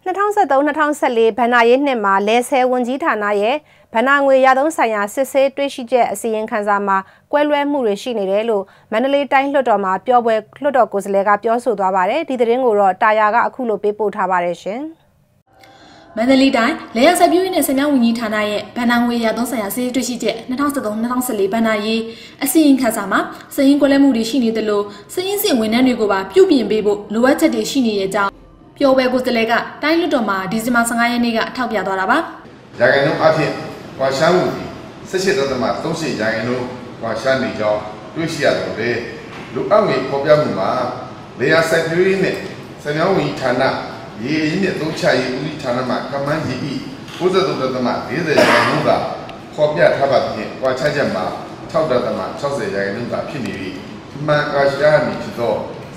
2013-2014ဘဏ္ဍာရေးနှစ်မှာလဲဆဲဝန်ကြီးဌာနရဲ့ဘဏ္ဍာငွေရသုံးဆိုင်ရာစစ်ဆေးတွေ့ရှိချက်အစီရင်ခံစာမှာကွဲလွဲမှုတွေရှိနေတယ်လို့မန္တလေးတိုင်းလွှတ်တော်မှာပြောပွဲလွှတ်တော်ကိုယ်စားလှယ်ကပြောဆိုသွားပါတယ်ဒီသတင်းကိုတော့တာယာကအခုလိုပေးပို့ထားပါတယ်ရှင်မန္တလေးတိုင်းလဲရဆက်ပြူးနဲ့ဆင်မြောင်းဝန်ကြီးဌာနရဲ့ဘဏ္ဍာငွေရသုံးဆိုင်ရာစစ်ဆေးတွေ့ရှိချက်2013-2014ဘဏ္ဍာရေးအစီရင်ခံစာမှာစည်ရင်းကွဲလွဲမှုတွေရှိနေတယ်လို့စည်ရင်းစစ်ဝန်ထမ်းတွေကိုပါပြုပြင်ပေးဖို့လိုအပ်ချက်တွေရှိနေတဲ့အကြောင်းပြောပွဲကိုယ်စားလှယ်ကတိုင်းလွှတ်တော်မှာဒီဇင်ဘာ15ရက်နေ့ကထောက်ပြသွားတာပါ။ရာခိုင်နှုန်းအဖြစ်ကွာရှားမှု18.38ရာခိုင်နှုန်းကွာရှားနေကြောင်းတွေ့ရှိရတယ်လေ။လူအငွေပေါ်ပြမှုမှာလေယာစိုက်ပျိုးရေးနဲ့ဆံမြောင်းဝန်ကြီးဌာနရေအင်းနဲ့သုံးချရေးဦးစီးဌာနမှာကမန်းကြီး၏93.40ရာခိုင်နှုန်းကပေါ်ပြထားပါဖြင့်ကွာခြားချက်မှာ6.60ရာခိုင်နှုန်းကဖြစ်နေပြီးမှန်ကွာရှားနေဖြစ်သော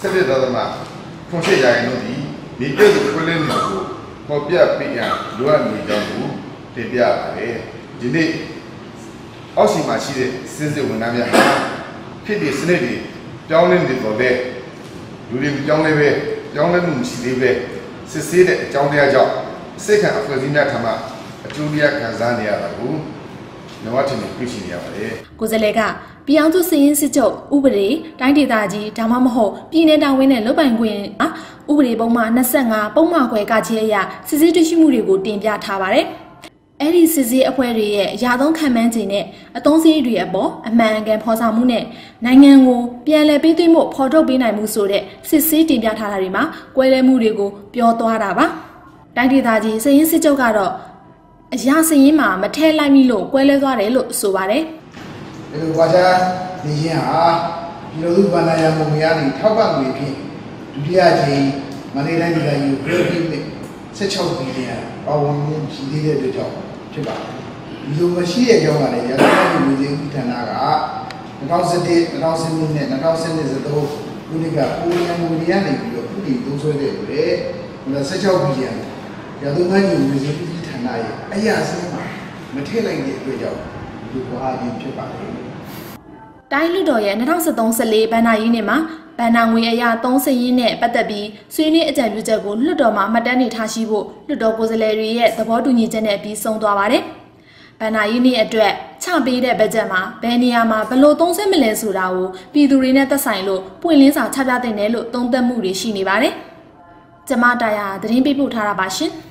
17.8ရာခိုင်နှုန်းသည်ဒီပြည့်စုံခွင့်လင်းမှုကိုပေါ်ပြပေးရန်လိုအပ်နေကြောင်းကိုတင်ပြပါတယ်ဒီနေ့အောက်စီမှာရှိတဲ့စစ်စစ်ဝန်ထမ်းများဟာဖြစ်တဲ့စနစ်တွေပြောင်းလဲနေတော့လေလူတွေပြောင်းလဲပဲပြောင်းလဲမှုမရှိသေးပဲစစ်ဆေးတဲ့အကြောင်းတရားကြောင့်စိတ်ခံအဖွဲ့အစည်းများထံမှအကျိုးတရားခံစားနေရတာကိုနဝထင်တွေ့ရှိနေရပါတယ်ကိုယ်စားလှယ်ကပြည်အောင်စုစည်ရင်းစစ်ချုပ်ဥပဒေတိုင်းဒေသကြီးဒါမှမဟုတ်ပြည်내တာဝန်နဲ့လုပ်ပိုင်ခွင့်ဥပဒေပုံမှန်25ပုံမှန်ခွဲကချေအရစစ်ဆေးတွေ့ရှိမှုတွေကိုတင်ပြထားပါတယ်။အဲ့ဒီစစ်ဆေးအဖွဲ့တွေရဲ့ရာသုံးခံမှန်းခြင်းနဲ့အသုံးစရိတ်တွေအပေါ်အမှန်အကန်ဖော်ဆောင်မှုနဲ့နိုင်ငံကိုပြန်လည်ပေးသွင်းမှုဖော်ထုတ်ပေးနိုင်မှုဆိုတဲ့စစ်ဆေးတင်ပြထားတာတွေမှာကွဲလွဲမှုတွေကိုပြောသွားတာပါ။တိုင်းဒေသကြီးစည်ရင်းစစ်ချုပ်ကတော့အရာစည်ရင်းမှာမထဲလိုက်မိလို့ကွဲလွဲသွားတယ်လို့ဆိုပါတယ်။ဒီလိုဝါချာနေရင်ဟာပြည်သူ့ဗန္ဒာရမှုများနေထောက်ပံ့ငွေဖြင့်ဒုတိယကြိမ်မန္တလေးတိုင်းဒေသကြီးကိုပြောပြီး16ဘီလီယံပါဝင်မှုရှိသေးတဲ့အတွက်ကြောင့်ဖြစ်ပါတယ်။ဒီလိုမရှိတဲ့အကြောင်းကလည်းရခိုင်ပြည်နယ်ဦးဌာနက2017 2012နဲ့2013ခုနှစ်ကပိုလီယံငွေရနေပြီးတော့ပြည်သုံးဆွဲတဲ့အတွက်16ဘီလီယံရခိုင်ပြည်နယ်ဦးဌာနရဲ့အရာစင်းမှာမထည့်လိုက်တဲ့အတွက်ကြောင့်ဒီကွာခြင်းဖြစ်ပါတယ်တိုင်းလွှတ်တော်ရဲ့2013-14ဘဏ္ဍာရေးနှစ်မှာဘဏ္ဍာငွေအရာ3စည်ရင်းနဲ့ပတ်သက်ပြီးဆွေးနွေးအကြံပြုချက်ကိုလွှတ်တော်မှာမှတ်တမ်းနေထားရှိဖို့လွှတ်တော်ကိုယ်စားလှယ်တွေရဲ့သဘောတူညီချက်နဲ့ပြီးဆုံးသွားပါတယ်။ဘဏ္ဍာရေးနှစ်အတွက်ချပေးတဲ့ဘတ်ဂျက်မှာဘယ်နေရာမှာဘယ်လိုသုံးစွဲမလဲဆိုတာကိုပြည်သူတွေနဲ့သက်ဆိုင်လို့ပွင့်လင်းစွာချပြသင့်တယ်လို့သုံးသပ်မှုတွေရှိနေပါတယ်။ကျမတာယာသတင်းပေးပို့ထားတာပါရှင်။